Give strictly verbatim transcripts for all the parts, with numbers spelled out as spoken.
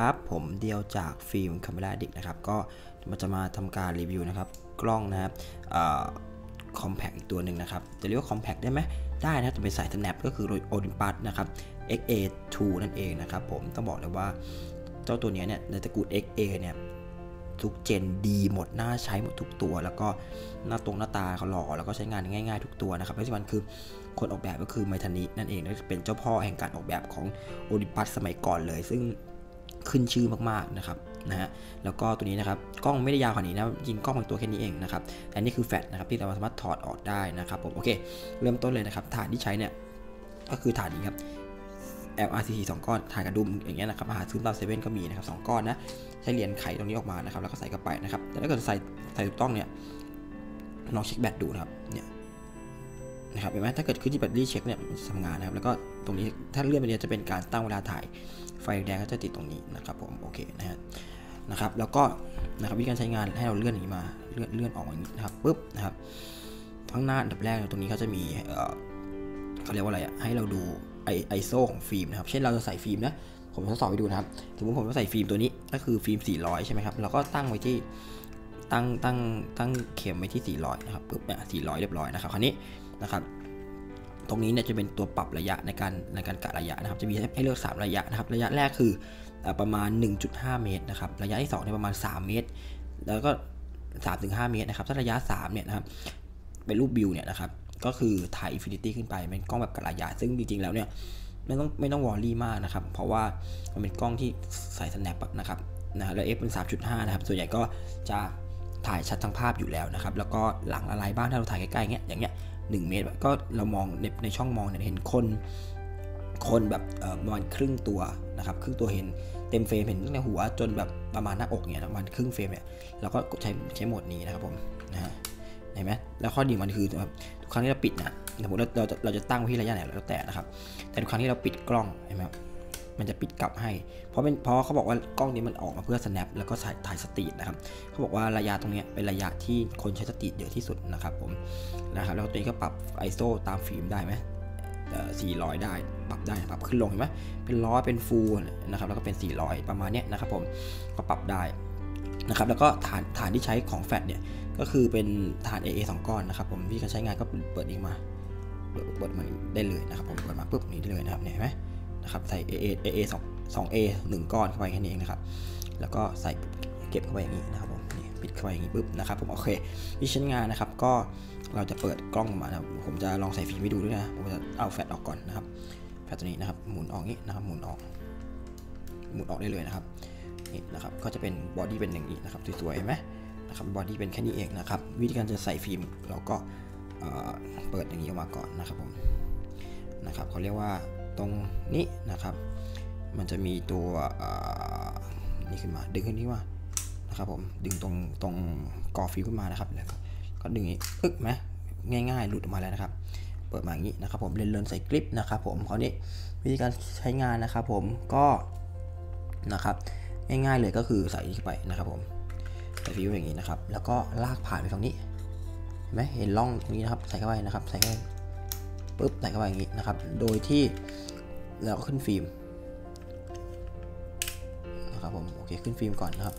ครับผมเดียวจากฟิล์ม Camera Addict นะครับก็มันจะมาทำการรีวิวนะครับกล้องนะครับคอมแพคอีกตัวหนึ่งนะครับจะเรียกว่าคอมแพคได้ไหมได้นะจะเป็นสาย snap ก็คือ Olympus นะครับ เอ็กซ์ เอ ทู นั่นเองนะครับผมต้องบอกเลยว่าเจ้าตัวนี้เนี่ยในตระกูล เอ็กซ์ เอ เนี่ยทุกเจนดีหมดน่าใช้หมดทุกตัวแล้วก็หน้าตรงหน้าตาเขาหล่อแล้วก็ใช้งานง่ายๆทุกตัวนะครับที่สำคัญคือคนออกแบบก็คือไมทานินั่นเองเป็นเจ้าพ่อแห่งการออกแบบของโอลิมปัสสมัยก่อนเลยซึ่งขึ้นชื่อมากๆนะครับนะฮะแล้วก็ตัวนี้นะครับกล้องไม่ได้ยาวขนาดนี้นะยิงกล้องบางตัวแค่นี้เองนะครับแต่นี่คือแฟลชนะครับที่เราสามารถถอดออกได้นะครับผมโอเคเริ่มต้นเลยนะครับฐานที่ใช้เนี่ยก็คือฐานนี้ครับ แอล อาร์ ซี ซี สองก้อนถ่ายกระดุมอย่างเงี้ยนะครับหาซื้อตามเซเว่นก็มีนะครับสองก้อนนะใช้เหรียญไขตรงนี้ออกมานะครับแล้วก็ใส่เข้าไปนะครับแต่ถ้าเกิดใส่ใส่ถูกต้องเนี่ยลองเช็คแบตดูนะครับเนี่ยนะครับเห็นไหมถ้าเกิดขึ้นที่แบตเตอรี่เช็คเนี่ยทำงานนะครับแล้วก็ตรงนี้ถ้าเลื่อนไปเนี่ยจะเป็นการตั้งเวลาถ่ายไฟแดงก็จะติดตรงนี้นะครับผมโอเคนะฮะนะครับแล้วก็นะครับวิธีการใช้งานให้เราเลื่อนอย่างนี้มาเลื่อนเลื่อนออกอย่างนี้นะครับปุ๊บนะครับข้างหน้าอันดับแรกตรงนี้เขาจะมีเอ่อเขาเรียกว่าอะไรอ่ะให้เราดูไอไอโซของฟิล์มนะครับเช่นเราจะใส่ฟิล์มนะผมทดสอบให้ดูนะครับสมมติผมจะใส่ฟิล์มตัวนี้ก็คือฟิล์มสี่ร้อยใช่ไหมครับเราก็ตั้งไว้ที่ตั้งตั้งตั้งเข็มไว้ที่สี่ร้อยนะครับปุ๊บเนี่ยสี่ร้อยเรียบร้อยนะครับคราวนี้นะครับตรงนี้เนี่ยจะเป็นตัวปรับระยะในการในการกะระยะนะครับจะมีให้เลือกสามระยะนะครับระยะแรกคือประมาณ หนึ่งจุดห้า เมตรนะครับระยะที่สองเนี่ยประมาณสามเมตรแล้วก็ สามถึงห้า เมตรนะครับถ้าระยะสามเนี่ยนะครับเป็นรูปวิวเนี่ยนะครับก็คือถ่ายอินฟินิตี้ขึ้นไปเป็นกล้องแบบกะระยะซึ่งจริงๆแล้วเนี่ยไม่ต้องไม่ต้องวอรี่มากนะครับเพราะว่ามันเป็นกล้องที่ใส่ snap นะครับนะแล้ว f เป็น สามจุดห้า นะครับส่วนใหญ่ก็จะถ่ายชัดทั้งภาพอยู่แล้วนะครับแล้วก็หลังอะไรบ้างถ้าเราถ่ายใกล้ๆเงี้ยอย่างเงี้ยหนึ่งเมตรก็เรามองในในช่องมองเนี่ยเห็นคนคนแบบประมาณครึ่งตัวนะครับครึ่งตัวเห็นเต็มเฟรมเห็นตั้งแต่หัวจนแบบประมาณหน้าอกเนี่ยประมาณครึ่งเฟรมเนี่ยเราก็ใช้ใช้โหมดนี้นะครับผมนะฮะเห็นไหมแล้วข้อดีมันคือทุกครั้งที่เราปิดนะสมมติเราเราจะเราจะตั้งที่ระยะไหนแล้วแต่นะครับแต่ทุกครั้งที่เราปิดกล้องเห็นไหมครับมันจะปิดกลับให้เพราะเป็นเพราะเขาบอกว่ากล้องนี้มันออกมาเพื่อ snap แล้วก็ถ่ายถ่ายสตรีทนะครับเขาบอกว่าระยะตรงนี้เป็นระยะที่คนใช้สตรีทเยอะที่สุดนะครับผมนะครับแล้วตัวนี้ก็ปรับ ไอ เอส โอ ตามฟิล์มได้ไหมสี่ร้อยได้ปรับได้ปรับขึ้นลงเห็นไหมเป็นร้อยเป็นฟูลนะครับแล้วก็เป็นสี่ร้อยประมาณนี้นะครับผมก็ปรับได้นะครับแล้วก็ฐานฐานที่ใช้ของแฟลชเนี่ยก็คือเป็นฐาน เอ เอ สองก้อนนะครับผมวิธีการใช้งานก็เปิดเองมาเปิดเปิดมันได้เลยนะครับผมเปิดมาปุ๊บนี้ได้เลยนะครับเห็นไหมนะครับใส่ เอ เอ เอ เอ สอง สอง เอ หนึ่งก้อนเข้าไปแค่นี้เองนะครับแล้วก็ใส่เก็บเข้าไปอย่างนี้นะครับผมนี่ปิดเข้าไปอย่างนี้ปุ๊บนะครับผมโอเควิธีใช้งานนะครับก็เราจะเปิดกล้องออกมานะครับผมจะลองใส่ฟิล์มให้ดูด้วยนะผมจะเอาแฟลชออกก่อนนะครับแฟลชตัวนี้นะครับหมุนออกนี้นะครับหมุนออกหมุนออกได้เลยนะครับนี่นะครับก็จะเป็นบอดี้เป็นอย่างนี้นะครับสวยๆเห็นไหมนะครับบอดี้เป็นแค่นี้เองนะครับวิธีการจะใส่ฟิล์มเราก็เปิดอย่างนี้ออกมาก่อนนะครับผมนะครับเขาเรียกว่าตรงนี้นะครับมันจะมีตัวนี่ขึ้นมาดึงขึ้นนี้ว่านะครับผมดึงตรงตรงกอฟิล์มขึ้นมานะครับแล้วก็ดึงอีกปึ๊กไหมง่ายๆหลุดออกมาแล้วนะครับเปิดมาอย่างนี้นะครับผมเลื่อนๆใส่คลิปนะครับผมคราวนี้วิธีการใช้งานนะครับผมก็นะครับง่ายๆเลยก็คือใส่เข้าไปนะครับผมใส่ฟิล์มอย่างนี้นะครับแล้วก็ลากผ่านไปตรงนี้เห็นไหมเห็นร่องตรงนี้นะครับใส่เข้าไปนะครับใส่เข้าไปปุ๊บใส่เข้าไปอย่างนี้นะครับโดยที่เราก็ขึ้นฟิล์มนะครับผมโอเคขึ้นฟิล์มก่อนนะครับ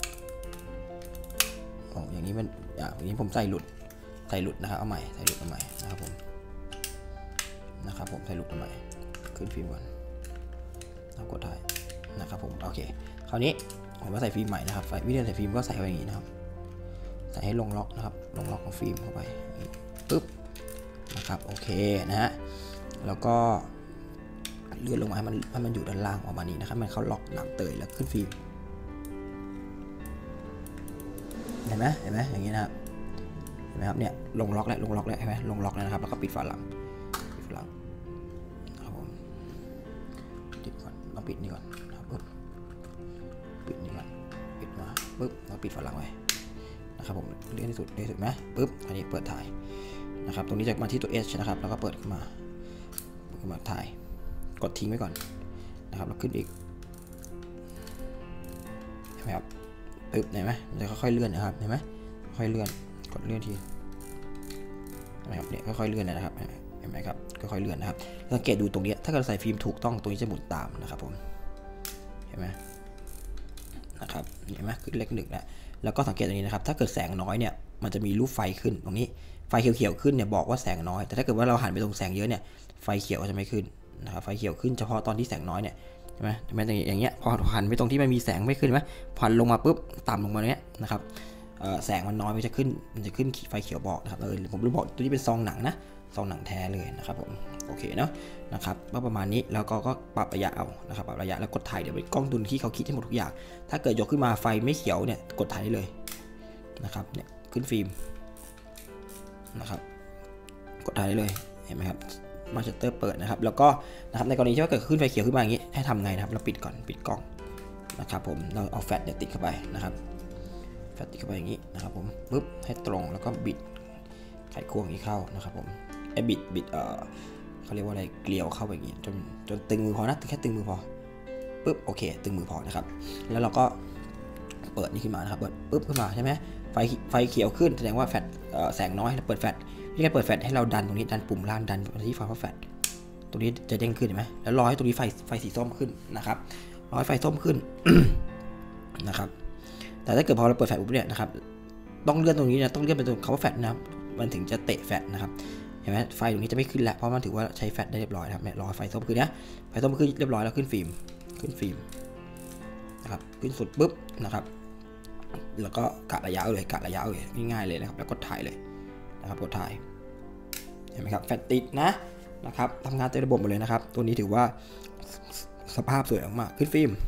อ๋ออย่างนี้มันอย่างนี้ผมใส่หลุดใส่หลุดนะครับเอาใหม่ใส่หลุดเอาใหม่นะครับผมนะครับผมใส่หลุดเอาใหม่ขึ้นฟิล์มก่อนแล้วกดถ่ายนะครับผมโอเคคราวนี้ผมมาใส่ฟิล์มใหม่นะครับวิธีใส่ฟิล์มก็ใส่ไปอย่างนี้นะครับใส่ให้ลงล็อกนะครับลงล็อกของฟิล์มเข้าไปปึ๊บนะครับโอเคนะฮะแล้วก็เลื่อนลงมาให้มันให้มันอยู่ด้านล่างออกมานี้นะครับมันเขาล็อกหนังเตยแล้วขึ้นฟิล์มเห็นไหมเห็นไหมอย่างนี้นะครับเห็นไหมครับเนี่ยลงล็อกแล้วลงล็อกแล้วเห็นไหมลงล็อกแล้วนะครับแล้วก็ปิดฝาหลังปิดฝาหลังครับผมปิดก่อนเราปิดนี่ก่อนนะครับปึ๊บปิดนี่ก่อนปิดมาปึ๊บเราปิดฝาหลังไว้นะครับผมเลื่อนที่สุดเลื่อนที่สุดไหมปึ๊บอันนี้เปิดถ่ายนะครับตรงนี้จะมาที่ตัว H นะครับแล้วก็เปิดขึ้นมาขึ้นมาถ่ายกดทิ้งไว้ก่อนนะครับแล้วขึ้นอีกเห็นไหมครับปึ๊บเห็นไหมมันจะค่อยๆเลื่อนนะครับเห็นไหมค่อยเลื่อนกดเลื่อนทีนะครับเนี่ยค่อยๆเลื่อนนะครับเห็นไหมครับค่อยๆเลื่อนนะครับสังเกตดูตรงนี้ถ้าเกิดใส่ฟิล์มถูกต้องตรงนี้จะหมุนตามนะครับผมเห็นไหมนะครับเห็นไหมขึ้นเลขหนึ่งแล้วแล้วก็สังเกตตรงนี้นะครับถ้าเกิดแสงน้อยเนี่ยมันจะมีรูปไฟขึ้นตรงนี้ไฟเขียวๆขึ้นเนี่ยบอกว่าแสงน้อยแต่ถ้าเกิดว่าเราหันไปตรงแสงเยอะเนี่ยไฟเขียวจะไม่ขึ้นนะครับไฟเขียวขึ้นเฉพาะตอนที่แสงน้อยเนี่ยใช่ไหมใช่ไหมอย่างเงี้ยพอหันไปตรงที่มันมีแสงไม่ขึ้นไหมพอหันลงมาปุ๊บต่ำลงมาเนี้ยนะครับแสงมันน้อยมันจะขึ้นมันจะขึ้นไฟเขียวบอกนะครับเออผมรู้บอกตัวนี้เป็นซองหนังนะซองหนังแท้เลยนะครับผมโอเคเนาะนะครับก็ประมาณนี้แล้วก็ก็ปรับระยะเอานะครับปรับระยะแล้วกดถ่ายเดี๋ยวไปกล้องดุลที่เขาคิดให้หมดทุกอย่างถ้าเกิดยกขึ้นมาไฟไม่เขียวเนี่ยกดถ่ายได้เลยนะครับเนี่ยขึ้นฟิล์มนะครับกดถ่ายได้เลยเห็นไหมครับมาชัตเตอร์เปิดนะครับแล้วก็นะครับในกรณีที่ว่าเกิดขึ้นไฟเขียวขึ้นมาอย่างนี้ให้ทำไงนะครับเราปิดก่อนปิดกล้องนะครับผมเราเอาแฟลชเนี่ยติดเข้าไปนะครับแฟลชติดเข้าไปอย่างนี้นะครับผมปุ๊บให้ตรงแล้วก็บิดไขควงนี้เข้านะครับผมไอ้บิดบิดเอ่อเขาเรียกว่าอะไรเกลียวเข้าไปอย่างนี้จนจนตึงมือพอนะแค่ตึงมือพอปุ๊บโอเคตึงมือพอนะครับแล้วเราก็เปิดนี่ขึ้นมานะครับเปิดปุ๊บขึ้นมาใช่ไหมไฟไฟเขียวขึ้นแสดงว่าแฟลชแสงน้อยเปิดแฟลชที่การเปิดแฟลชให้เราดันตรงนี้ดันปุ่มล่างดันไปที่ไฟแฟลชตรงนี้จะเด้งขึ้นเห็นไหมแล้วรอให้ตรงนี้ไฟไฟสีส้มขึ้นนะครับรอให้ไฟส้มขึ้น นะครับแต่ถ้าเกิดพอเราเปิดแฟลชปุ๊บเนี่ยนะครับต้องเลื่อนตรงนี้นะต้องเลื่อนไปตรงคำว่าแฟลชนะมันถึงจะเตะแฟลชนะครับเห็นไหมไฟตรงนี้จะไม่ขึ้นแล้วเพราะมันถือว่าใช้แฟลชได้เรียบร้อยครับเนี่ยรอไฟส้มขึ้นนะไฟส้มขึ้นเรียบร้อยแล้วขึ้นฟิล์มขึ้นฟิล์มนะครับขึ้นสุดปุ๊บนะครับแล้วก็กะระยะเลยกะระยะเลยง่ายๆเลยนะครับแล้วก็ถ่ายเลยนะครับกดถ่ายเห็นไหมครับแฟลชติดนะนะครับทำงานเต็มระบบหมดเลยนะครับตัวนี้ถือว่าสภาพสวยมากขึ้นฟิล์ม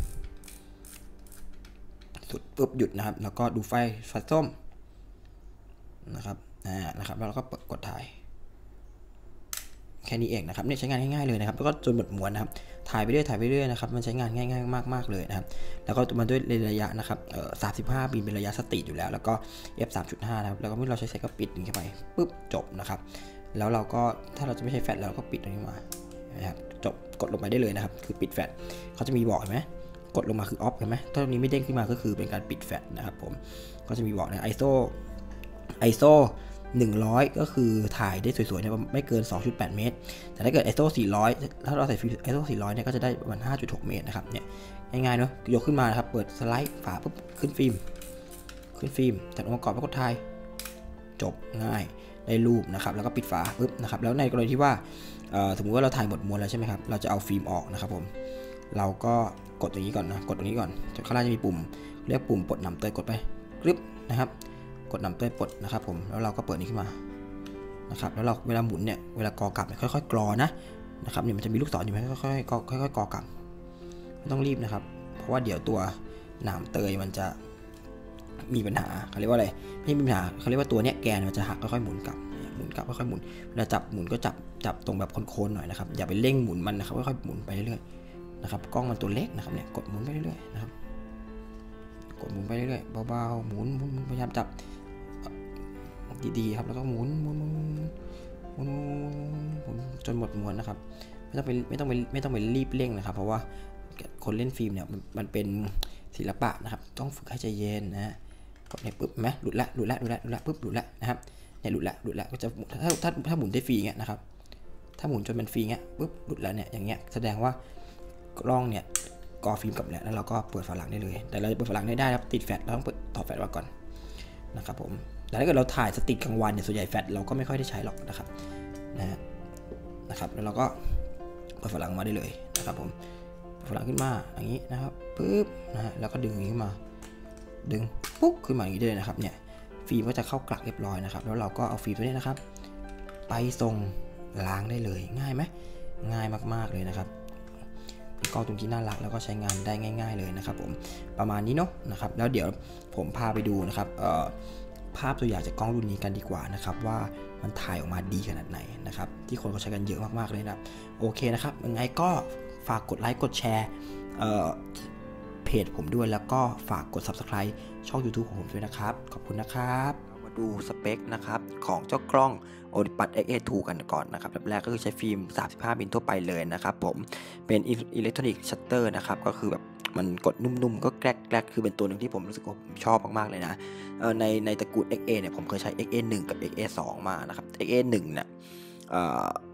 สุดปุ๊บหยุดนะครับแล้วก็ดูไฟไฟส้มนะครับอ่านะครับแล้วก็กดถ่ายแค่นี้เองนะครับเนี่ยใช้งานง่ายๆเลยนะครับแล้วก็จนหมดม้วนนะครับถ่ายไปเรื่อยถ่ายไปเรื่อยนะครับมันใช้งานง่ายๆมากๆเลยนะครับแล้วก็มาด้วยระยะนะครับเอ่อสามสิบห้ามิลเป็นระยะสตรีทอยู่แล้วแล้วก็ เอฟ สามจุดห้า นะครับแล้วก็เมื่อเราใช้เสร็จก็ปิดเข้าไปปุ๊บจบนะครับแล้วเราก็ถ้าเราจะไม่ใช้แฟลชเราก็ปิดตรงนี้มานะครับจบกดลงไปได้เลยนะครับคือปิดแฟลชเขาจะมีบอกเห็นไหมกดลงมาคือออฟเห็นไหมถ้าตรงนี้ไม่เด้งขึ้นมาก็คือเป็นการปิดแฟลชนะครับผมก็จะมีบอกนะ ไอ เอส โอ ไอ เอส โอหนึ่งร้อยก็คือถ่ายได้สวยๆเนี่ยไม่เกิน สองจุดแปด เมตรแต่ถ้าเกิด ไอ เอส โอ สี่ร้อยถ้าเราใส่ฟิล์ม ไอ เอส โอ สี่ร้อยเนี่ยก็จะได้ประมาณ ห้าจุดหก เมตรนะครับเนี่ยง่ายๆเนาะยกขึ้นมานะครับเปิดสไลด์ฝาปุ๊บขึ้นฟิล์มขึ้นฟิล์มจัดองค์ประกอบแล้วก็ถ่ายจบง่ายได้รูปนะครับแล้วก็ปิดฝาปุ๊บนะครับแล้วในกรณีที่ว่าสมมุติว่าเราถ่ายหมดม้วนแล้วใช่ไหมครับเราจะเอาฟิล์มออกนะครับผมเราก็กดตรงนี้ก่อนนะกดตรงนี้ก่อนข้างล่างจะมีปุ่มเรียกปุ่มปลดหนำเตยกดไปกริบนะครับกดหนำเตยปลดนะครับผมแล้วเราก็เปิดนี้ขึ้นมานะครับแล้วเราเวลาหมุนเนี่ยเวลากอกลับเนี่ยค่อยๆกรอนะนะครับเนี่ยมันจะมีลูกศรอยู่ไหมค่อยๆกอค่อยๆกอกลับไม่ต้องรีบนะครับเพราะว่าเดี๋ยวตัวหนามเตยมันจะมีปัญหาเขาเรียกว่าอะไรไม่มีปัญหาเขาเรียกว่าตัวเนี้ยแกนมันจะหักค่อยๆหมุนกลับหมุนกลับค่อยๆหมุนเวลาจับหมุนก็จับจับตรงแบบโค้งๆหน่อยนะครับอย่าไปเร่งหมุนมันนะครับค่อยๆหมุนไปเรื่อยๆนะครับกล้องมันตัวเล็กนะครับเนี่ยกดหมุนไปเรื่อยๆนะครับกดหมุนไปเรื่อยๆเบาๆหมุนหมุนพยายามจับดีๆครับแล้วก็หมุนหมุนหมุนหมุนหมุนหมุนจนหมดม้วนนะครับไม่ต้องไปไม่ต้องไปไม่ต้องไปรีบเร่งนะครับเพราะว่าคนเล่นฟิล์มเนี่ยมันเป็นศิลปะนะครับต้องฝึกให้ใจเย็นนะกดเนี่ยปุ๊บไหมหลุดละหลุดละหลุดละหลุดละปุ๊บหลุดละนะครับเนี่ยหลุดละหลุดละก็จะถ้าถ้าถ้าหมุนได้ฟรีเงี้ยนะครับถ้าหมุนจนมันฟรีเงี้ยปุ๊บหลุดแล้วเนี่ยอย่างเงี้ยแสดงว่ากล้องเนี่ยกอฟิล์มกลับแล้วแล้วเราก็เปิดฝาหลังได้เลยแต่เราเปิดฝาหลังได้ได้ครับติดแฟลชเราต้องเปิดต่อแฟลชไว้ก่อนนะครับผมแต่ถ้าเกิดเราถ่ายสติกกลางวันเนี่ยส่วนใหญ่แฟลชเราก็ไม่ค่อยได้ใช้หรอกนะครับนะฮะนะครับแล้วเราก็เปิดฝาหลังมาได้เลยนะครับผมฝาหลังขึ้นมาอย่างนี้นะครับปุ๊บนะฮะแล้วก็ดึงขึ้นมาดึงปุ๊บขึ้นมาอย่างนี้ได้เลยนะครับเนี่ยฟิล์มก็จะเข้ากลักเรียบร้อยนะครับแล้วเราก็เอาฟิล์มตัวนี้นะครับไปส่งล้างได้เลยง่ายไหมง่ายมากๆเลยนะครับเป็นกล้องตัวที่น่ารักแล้วก็ใช้งานได้ง่ายๆเลยนะครับผมประมาณนี้เนาะนะครับแล้วเดี๋ยวผมพาไปดูนะครับเอ่อภาพตัวอย่างจากกล้องรุ่นนี้กันดีกว่านะครับว่ามันถ่ายออกมาดีขนาดไหนนะครับที่คนเขาใช้กันเยอะมากๆเลยนะโอเคนะครับยังไงก็ฝากกดไลค์กดแชร์เอ่อเพจผมด้วยแล้วก็ฝากกด ซับสไครบ์ ช่อง ยูทูบ ของผมด้วยนะครับขอบคุณนะครับมาดูสเปคนะครับของเจ้ากล้อง Olympus เอ็กซ์ เอ ทู กันก่อนนะครับแบบแรกก็คือใช้ฟิล์มสามสิบห้ามิลทั่วไปเลยนะครับผมเป็นอิเล็กทรอนิกส์ชัตเตอร์นะครับก็คือแบบมันกดนุ่มๆก็แกลกๆคือเป็นตัวหนึ่งที่ผมรู้สึกว่าผมชอบมากๆเลยนะเอ่อในในตระกูล เอ็กซ์ เอ เนี่ยผมเคยใช้ เอ็กซ์ เอ หนึ่ง กับ เอ็กซ์ เอ สอง มานะครับ เอ็กซ์ เอ หนึ่ง เนี่ย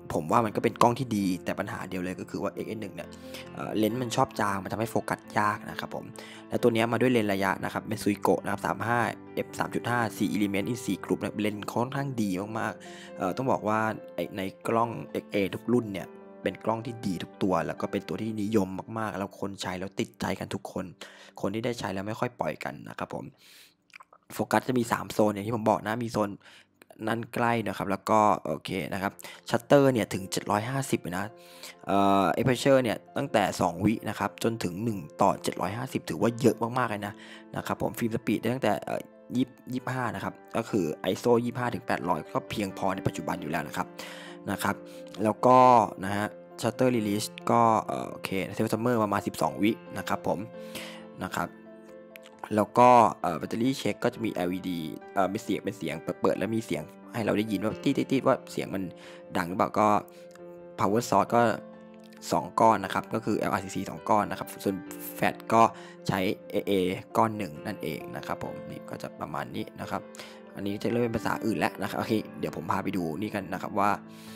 ผมว่ามันก็เป็นกล้องที่ดีแต่ปัญหาเดียวเลยก็คือว่า เอ็กซ์ เอ หนึ่ง เนี่ยเลนส์มันชอบจางมันทำให้โฟกัสยากนะครับผมและตัวนี้มาด้วยเลนส์ระยะนะครับเป็นซุยโกะนะครับสามสิบห้า เอฟ สามจุดห้า สี่ element in สี่กลุ่มเลนส์ค่อนข้างดีมากๆต้องบอกว่าในกล้อง เอ็กซ์ เอ ทุกรุ่นเนี่ยเป็นกล้องที่ดีทุกตัวแล้วก็เป็นตัวที่นิยมมากๆแล้วคนใช้แล้วติดใจกันทุกคนคนที่ได้ใช้แล้วไม่ค่อยปล่อยกันนะครับผมโฟกัสจะมีสามโซนอย่างที่ผมบอกนะมีโซนนั่นใกล้นะครับแล้วก็โอเคนะครับชัตเตอร์เนี่ยถึงเจ็ดร้อยห้าสิบนะเอ่อเอเพเชอร์เนี่ยตั้งแต่สองวินะครับจนถึงหนึ่งต่อเจ็ดร้อยห้าสิบถือว่าเยอะมากๆเลยนะนะครับผมฟิล์มสปีดได้ตั้งแต่เอ่อยี่สิบห้านะครับก็คือ ไอ เอส โอ ยี่สิบห้าถึงแปดร้อยก็เพียงพอในปัจจุบันอยู่แล้วนะครับนะครับแล้วก็นะฮะชัตเตอร์รีลิสก็เอ่อโอเคเซลซัมเมอร์ประมาณสิบสองวินะครับผมนะครับแล้วก็แบตเตอรี่เช็คก็จะมี แอล อี ดี เอ่อมีเสียงเป็นเสียงเปิดแล้วมีเสียงให้เราได้ยินว่าตีดๆว่าเสียงมันดังหรือเปล่าก็ power source ก็สองก้อนนะครับก็คือ แอล อาร์ ซี ซี สองก้อนนะครับส่วน แฟลช ก็ใช้ เอ เอ ก้อนหนึ่งนั่นเองนะครับผมนี่ก็จะประมาณนี้นะครับอันนี้จะเริ่มเป็นภาษาอื่นแล้วนะครับโอเคเดี๋ยวผมพาไปดูนี่กันนะครับว่า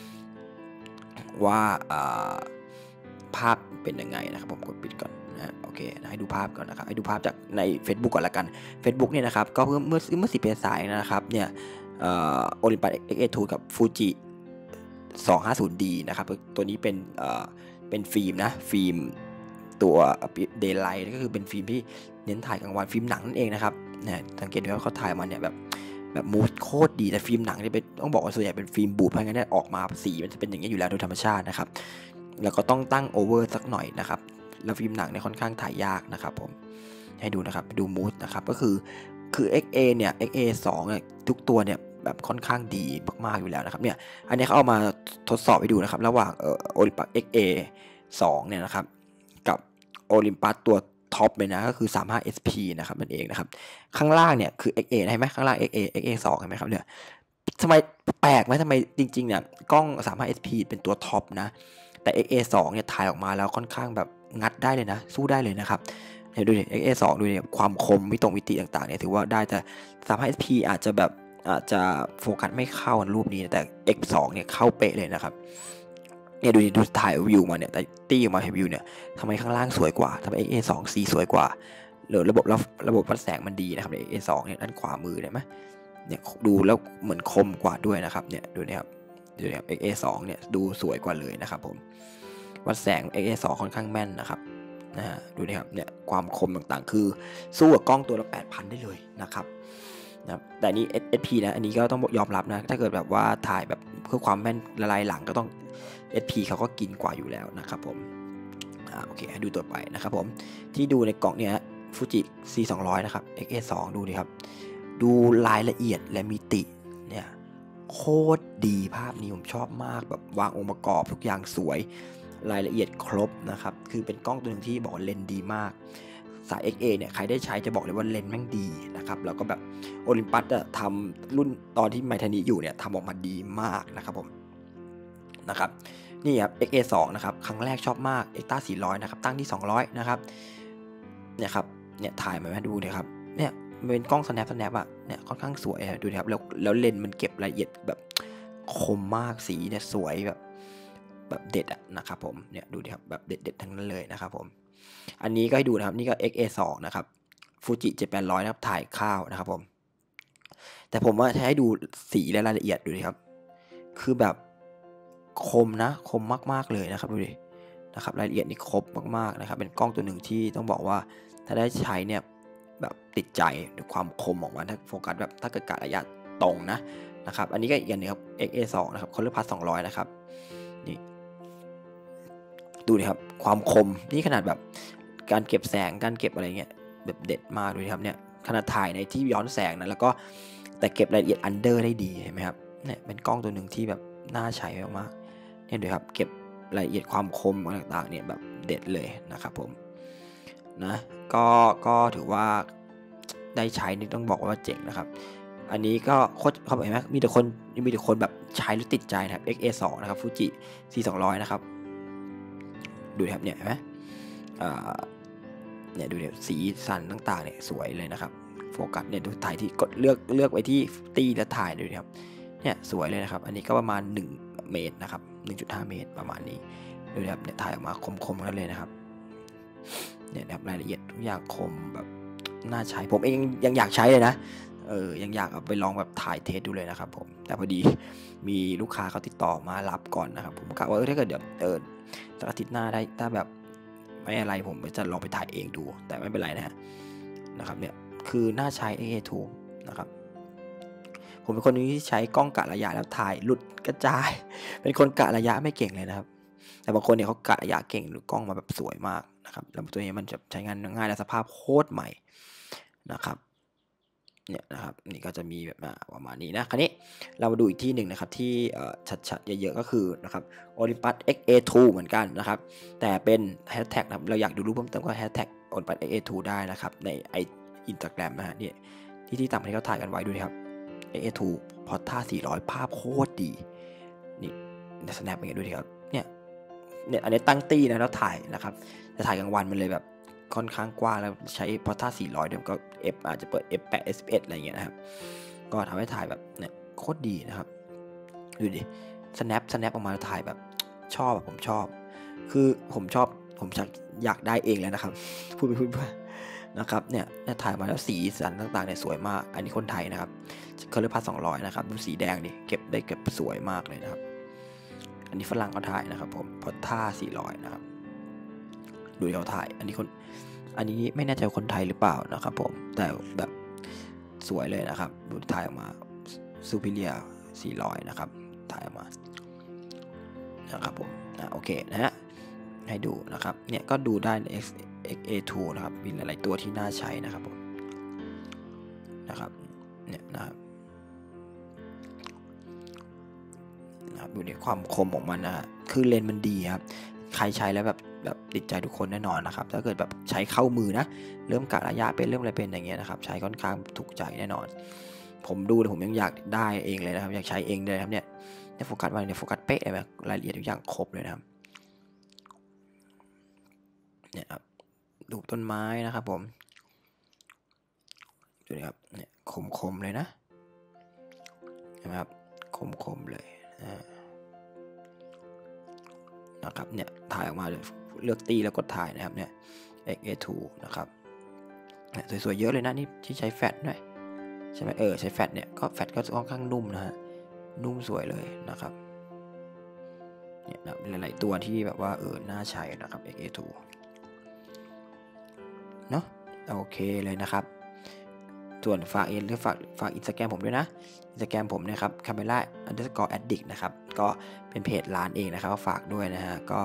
ว่าภาพเป็นยังไงนะครับผมกดปิดก่อนนะโอเคให้ดูภาพก่อนนะครับให้ดูภาพจากใน Facebook ก่อนละกัน Facebook เนี่ยนะครับก็เมื่อเมื่อเมื่อสิบปีสายนะครับเนี่ยเอ่อ Olympus เอ็กซ์ เอ ทู กับ Fuji สองห้าศูนย์ ดี นะครับตัวนี้เป็นเอ่อเป็นฟิล์มนะฟิล์มตัว Daylight ก็คือเป็นฟิล์มที่เน้นถ่ายกลางวันฟิล์มหนังนั่นเองนะครับเนี่ยสังเกตดูว่าเขาถ่ายมาเนี่ยแบบแบบมูดโคตรดีแต่ฟิล์มหนังเนี่ยเป็นต้องบอกว่าส่วนใหญ่เป็นฟิล์มบูดเพราะงั้นเนี่ยออกมาสีมันจะเป็นอย่างนี้อยู่แล้วโดยธรรมชาตินะครับแล้วก็ต้องตั้งโอเวอร์สักหน่อยนะครับแล้วฟิล์มหนังเนี่ยค่อนข้างถ่ายยากนะครับผมให้ดูนะครับดูมูดนะครับก็คือคือ เอ็กซ์ เอ เนี่ย เอ็กซ์ เอ สองเนี่ยทุกตัวเนี่ยแบบค่อนข้างดีมากๆอยู่แล้วนะครับเนี่ยอันนี้เขาเอามาทดสอบให้ดูนะครับระหว่างเอ่อ Olympus เอ็กซ์ เอ สองเนี่ยนะครับกับ Olympus ตัวท็อปเลยนะก็คือ สามสิบห้า เอส พี นะครับนั่นเองนะครับข้างล่างเนี่ยคือ เอ็กซ์ เอ เห็นไหมข้างล่าง เอ็กซ์ เอ เอ็กซ์ เอ สองเห็นไหมครับเนี่ยทำไมแปลกไหมทำไมจริงๆเนี่ยกล้อง สามสิบห้า เอส พี เป็นตัวท็อปนะแต่ เอ็กซ์ เอ สองเนี่ยถ่ายออกมาแล้วค่อนข้างแบบงัดได้เลยนะสู้ได้เลยนะครับเห็นดูดิ เอ็กซ์ เอ สองดูดิความคมวิตรงวิติต่างๆเนี่ยถือว่าได้แต่ สามสิบห้า เอส พี อาจจะแบบอาจจะโฟกัสไม่เข้าในรูปนี้แต่ เอ็กซ์ สอง เนี่ยเข้าเป๊ะเลยนะครับเนี่ยดูดูถ่ายวิวมาเนี่ยแต่ตีออกมาเห็นวิวเนี่ยทำไมข้างล่างสวยกว่าทำไม เอ็กซ์ เอ สอง สีสวยกว่าหรือระบบระบบวัดแสงมันดีนะครับ เอ็กซ์ เอ สอง เนี่ยด้านขวามือเห็นไหมเนี่ยดูแล้วเหมือนคมกว่าด้วยนะครับเนี่ยดูนะครับดูนะครับ เอ็กซ์ เอ สอง เนี่ยดูสวยกว่าเลยนะครับผมวัดแสง เอ็กซ์ เอ สอง ค่อนข้างแม่นนะครับนะฮะดูนะครับเนี่ยความคมต่างๆคือสู้กับกล้องตัวละ แปดพัน ได้เลยนะครับนะแต่นี้ เอส พี นะอันนี้ก็ต้องยอมรับนะถ้าเกิดแบบว่าถ่ายแบบเพื่อความแม่นละลายหลังก็ต้อง เอส พี เขาก็กินกว่าอยู่แล้วนะครับผมอ่าโอเคให้ดูตัวไปนะครับผมที่ดูในกล่องเนี้ย Fuji ซี สองร้อย นะครับ เอ็กซ์ เอ สอง ดูดิครับดูรายละเอียดและมิติเนี่ยโคตรดีภาพนี้ผมชอบมากแบบวางองค์ประกอบทุกอย่างสวยรายละเอียดครบนะครับคือเป็นกล้องตัวหนึ่งที่บอกเลนส์ดีมากสาย เอ็กซ์ เอ เนี่ยใครได้ใช้จะบอกเลยว่าเลนส์แม่งดีนะครับแล้วก็แบบโอลิมปัสอะทำรุ่นตอนที่ไมทานิอยู่เนี่ยทำออกมาดีมากนะครับผมนะครับนี่ครับ เอ็กซ์ เอ สอง นะครับครั้งแรกชอบมาก Extra สี่ร้อยนะครับตั้งที่สองร้อยนะครับเนี่ยครับเนี่ยถ่ายมาให้ดูเลยครับเนี่ยมันเป็นกล้อง snap snap อ่ะเนี่ยค่อนข้างสวยดูนะครับแล้วแล้วเลนส์มันเก็บรายละเอียดแบบคมมากสีเนี่ยสวยแบบแบบเด็ดอ่ะนะครับผมเนี่ยดูดิครับแบบเด็ดๆทั้งนั้นเลยนะครับผมอันนี้ก็ให้ดูนะครับนี่ก็ เอ็กซ์ เอ สอง นะครับ Fuji เจ็ดพันแปดร้อยนะครับถ่ายข้าวนะครับผมแต่ผมว่าจะให้ดูสีและรายละเอียดดูดิครับคือแบบคมนะคมมากๆเลยนะครับดูดินะครับรายละเอียดนี่ครบมากๆนะครับเป็นกล้องตัวหนึ่งที่ต้องบอกว่าถ้าได้ใช้เนี่ยแบบติดใจด้วยความคมของมันถ้าโฟกัสแบบถ้าเกิดกะระยะตรงนะนะครับอันนี้ก็อีกอย่างนึงครับ เอ็กซ์ เอ สอง นะครับ Color Plus สองร้อยนะครับนี่ดูดิครับความคมนี่ขนาดแบบการเก็บแสงการเก็บอะไรเงี้ยแบบเด็ดมากดูดิครับเนี่ยขนาดถ่ายในที่ย้อนแสงนะแล้วก็แต่เก็บรายละเอียดอันเดอร์ได้ดีเห็นไหมครับเนี่ยเป็นกล้องตัวหนึ่งที่แบบน่าใช้มากๆเนี่ยดูครับเก็บรายละเอียดความคมต่างๆเนี่ยแบบเด็ดเลยนะครับผมนะก็ก็ถือว่าได้ใช้นี่ต้องบอกว่าเจ๋งนะครับอันนี้ก็โคตรเขาบอกเห็นไหมมีแต่คนมีแต่คนแบบใช้แล้วติดใจนะครับ เอ็กซ์ เอ สอง นะครับ Fuji ซี สองร้อย นะครับดูครับเนี่ยเห็นไหมเนี่ยดูเนี่ยสีสันต่างๆเนี่ยสวยเลยนะครับโฟกัสเนี่ยดูถ่ายที่กดเลือกเลือกไว้ที่ตีแล้วถ่ายดูครับเนี่ยสวยเลยนะครับอันนี้ก็ประมาณหนึ่งเมตรนะครับหนึ่งจุดห้า เมตรประมาณนี้ดูนะครับเนี่ยถ่ายออกมาคมๆกันเลยนะครับเนี่ยนะครับรายละเอียดทุกอย่างคมแบบน่าใช้ผมเองยังอยากใช้เลยนะเออยังอยากเอาไปลองแบบถ่ายเทสดูเลยนะครับผมแต่พอดีมีลูกค้าเขาติดต่อมารับก่อนนะครับผมกะว่าเออถ้าเกิดเดี๋ยวเออสักอาทิตย์หน้าได้ถ้าแบบไม่อะไรผมจะลองไปถ่ายเองดูแต่ไม่เป็นไรนะฮะนะครับเนี่ยคือน่าใช้ เอ็กซ์ เอ ทู นะครับผมเป็นคนที่ใช้กล้องกะระยะแล้วถ่ายหลุดกระจายเป็นคนกะระยะไม่เก่งเลยนะครับแต่บางคนเนี่ยเขากะระยะเก่งหรือกล้องมาแบบสวยมากนะครับแล้วตัวนี้มันจะใช้งานง่ายและสภาพโคตรใหม่นะครับเนี่ยนะครับนี่ก็จะมีแบบประมาณนี้นะคราวนี้เรามาดูอีกที่หนึ่งนะครับที่ชัดๆเยอะๆก็คือนะครับ Olympus เอ็กซ์ เอ ทู เหมือนกันนะครับแต่เป็นแฮชแท็กนะครับเราอยากดูรูปเพิ่มเติมก็แฮชแท็ก Olympus เอ็กซ์ เอ ทู ได้นะครับในไอ Instagram นะฮะนี่ที่ที่ต่างประเทศเขาถ่ายกันไว้ดูนะครับ เอ็กซ์ เอ ทู พอร์ท่าสี่ร้อยภาพโคตรดีนี่ใน snap อย่างเงี้ยดูดิครับเนี่ยเนี่ยอันนี้ตั้งตี้นะแล้วถ่ายนะครับจะถ่ายกลางวันมันเลยแบบค่อนข้างกว้างแล้วใช้พอร์ท่าสี่ร้อยเดี๋ยวก็ F อาจจะเปิด เอฟ แปด เอฟ สิบเอ็ด อะไรอย่างเงี้ยนะครับก็ทำให้ถ่ายแบบเนี่ยโคตรดีนะครับดูดิ snap snap ออกมาถ่ายแบบชอบผมชอบคือผมชอบผมอยากได้เองแล้วนะครับพูดไปพูดมานะครับเนี่ยถ่ายมาแล้วสีสันต่างๆเนี่ยสวยมากอันนี้คนไทยนะครับเคอร์เรพัสสองร้อยนะครับดูสีแดงดิเก็บได้เก็บสวยมากเลยนะครับอันนี้ฝรั่งก็ถ่ายนะครับผมพอท่าสี่ร้อยนะครับดูเขาถ่ายอันนี้คนอันนี้ไม่แน่ใจคนไทยหรือเปล่านะครับผมแต่แบบสวยเลยนะครับดูถ่ายออกมาซูเปอร์เรียสี่ร้อยนะครับถ่ายออกมานะครับผมนะโอเคนะฮะให้ดูนะครับเนี่ยก็ดูได้ใน เอ็กซ์ เอ ทู นะครับมีหลายๆตัวที่น่าใช้นะครับผมนะครับเนี่ยนะครับนะครับดูในความคมของมันนะคือเลนส์มันดีครับใครใช้แล้วแบบแบบติดใจทุกคนแน่นอนนะครับถ้าเกิดแบบใช้เข้ามือนะเริ่มกะระยะเป็นเริ่มอะไรเป็นอย่างเงี้ยนะครับใช้ค่อนข้างถูกใจแน่นอนผมดูผมยังอยากได้เองเลยนะครับอยากใช้เองเลยครับเนี่ยเนี่ยโฟกัสมาเนี่ยโฟกัสเป๊ะเลยแบบรายละเอียดทุกอย่างครบเลยนะครับเนี่ยครับดูต้นไม้นะครับผมดูนะครับเนี่ยคมๆเลยนะเห็นไหมครับคมๆเลยนะครับเนี่ยถ่ายออกมาเลยเลือกตีแล้วกดถ่ายนะครับเนี่ย เอ็กซ์ เอ ทู นะครับสวยๆเยอะเลยนะนี่ที่ใช้แฟลชด้วยใช่ไหมเออใช้แฟลชเนี่ยก็แฟลชก็ค่อนข้างนุ่มนะฮะนุ่มสวยเลยนะครับเนี่ยนะหลายๆตัวที่แบบว่าเออน่าใช้นะครับ เอ็กซ์ เอ ทู เนาะโอเคเลยนะครับส่วนฝากเองหรือฝากฝากอินสตาแกรมผมด้วยนะอินสตาแกรมผมนะครับ camera underscore addict นะครับก็เป็นเพจร้านเองนะครับฝากด้วยนะฮะก็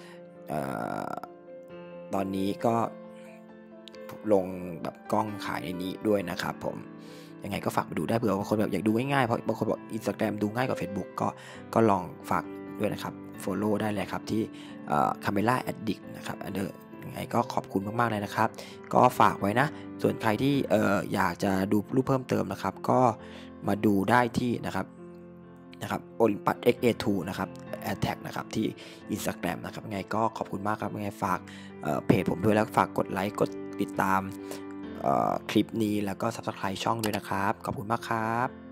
ตอนนี้ก็ลงแบบกล้องขายในนี้ด้วยนะครับผมยังไงก็ฝากมาดูได้เผื่อบางคนแบบอยากดูง่ายๆเพราะบางคนบอก Instagram ดูง่ายกว่า Facebook ก็ก็ลองฝากด้วยนะครับ follow ได้เลยครับที่ camera addict นะครับอันเดอร์ยังไงก็ขอบคุณมากๆเลยนะครับก็ฝากไว้นะส่วนใครที่เอ่ออยากจะดูรูปเพิ่มเติมนะครับก็มาดูได้ที่นะครับนะครับ Olympus เอ็กซ์ เอ ทู นะครับแอดแท็กนะครับที่ Instagram นะครับยังไงก็ขอบคุณมากครับยังไงฝากเอ่อเพจผมด้วยแล้วฝากกดไลค์กดติดตามเอ่อคลิปนี้แล้วก็ Subscribe ช่องด้วยนะครับขอบคุณมากครับ